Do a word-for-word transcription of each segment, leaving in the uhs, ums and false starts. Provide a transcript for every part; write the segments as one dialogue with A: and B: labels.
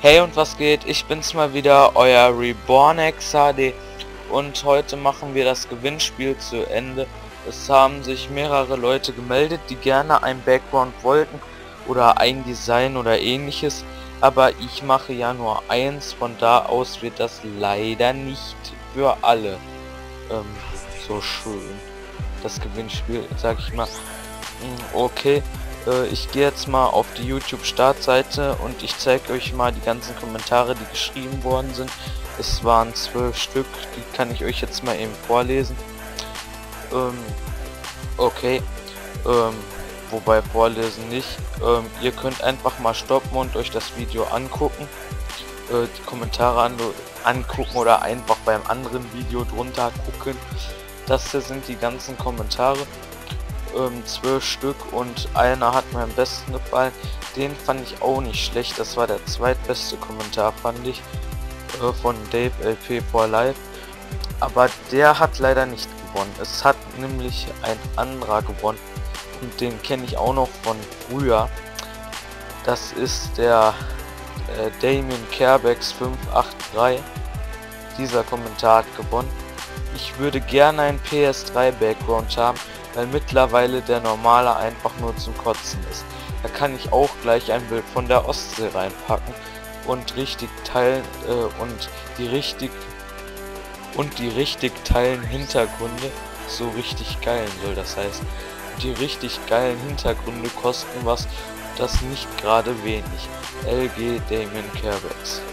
A: Hey und was geht? Ich bin's mal wieder, euer Rebornex H D, und heute machen wir das Gewinnspiel zu Ende. Es haben sich mehrere Leute gemeldet, die gerne ein Background wollten oder ein Design oder ähnliches, aber ich mache ja nur eins, von da aus wird das leider nicht für alle ähm, so schön, das Gewinnspiel, sag ich mal. Okay. Ich gehe jetzt mal auf die YouTube Startseite und ich zeige euch mal die ganzen Kommentare, die geschrieben worden sind. Es waren zwölf Stück, die kann ich euch jetzt mal eben vorlesen. Ähm, okay, ähm, wobei vorlesen nicht. Ähm, ihr könnt einfach mal stoppen und euch das Video angucken, äh, die Kommentare an, angucken oder einfach beim anderen Video drunter gucken. Das hier sind die ganzen Kommentare. zwölf Stück und einer hat mir am besten gefallen. Den fand ich auch nicht schlecht. Das war der zweitbeste Kommentar, fand ich, äh, von Dave L P for Life. Aber der hat leider nicht gewonnen. Es hat nämlich ein anderer gewonnen und den kenne ich auch noch von früher. Das ist der äh, Damien Carebex fünf acht drei. Dieser Kommentar hat gewonnen. Ich würde gerne ein P S drei Background haben, weil mittlerweile der normale einfach nur zum Kotzen ist. Da kann ich auch gleich ein Bild von der Ostsee reinpacken und richtig teilen äh, und die richtig und die richtig teilen Hintergründe so richtig geilen soll das heißen. Die richtig geilen Hintergründe kosten was, das nicht gerade wenig. L G Damien Carebex.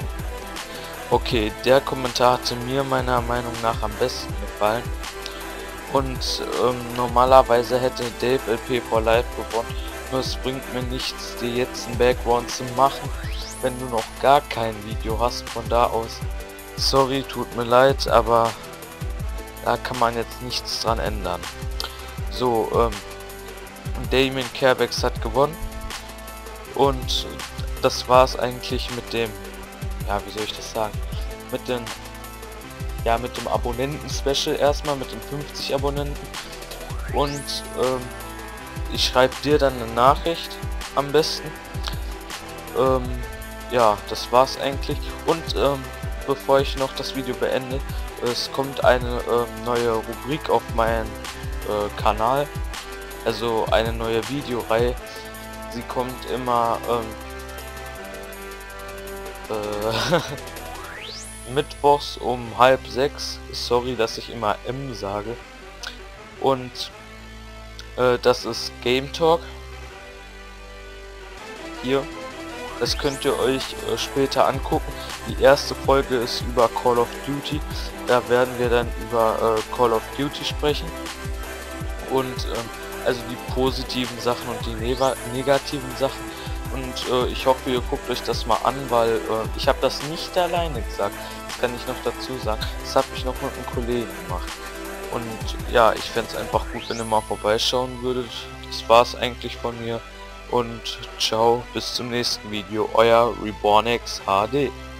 A: Okay, der Kommentar hatte mir meiner Meinung nach am besten gefallen. Und ähm, normalerweise hätte Dave L P for Life gewonnen, nur es bringt mir nichts, dir jetzt ein Background zu machen, wenn du noch gar kein Video hast. Von da aus, sorry, tut mir leid, aber da kann man jetzt nichts dran ändern. So, ähm, Damien Carebex hat gewonnen und das war es eigentlich mit dem, ja, wie soll ich das sagen, mit den Ja, mit dem Abonnenten-Special erstmal, mit den fünfzig Abonnenten. Und ähm, ich schreibe dir dann eine Nachricht am besten. Ähm, ja, das war's eigentlich. Und ähm, bevor ich noch das Video beende, es kommt eine ähm, neue Rubrik auf meinen äh, Kanal. Also eine neue Videoreihe. Sie kommt immer ähm, äh, mittwochs um halb sechs. Sorry, dass ich immer M sage. Und äh, das ist Game Talk. Hier. Das könnt ihr euch äh, später angucken. Die erste Folge ist über Call of Duty. Da werden wir dann über äh, Call of Duty sprechen. Und ähm, also die positiven Sachen und die ne negativen Sachen. Und äh, ich hoffe, ihr guckt euch das mal an, weil äh, ich habe das nicht alleine gesagt. Das kann ich noch dazu sagen. Das habe ich noch mit einem Kollegen gemacht. Und ja, ich fände es einfach gut, wenn ihr mal vorbeischauen würdet. Das war es eigentlich von mir. Und ciao, bis zum nächsten Video. Euer Rebornex H D.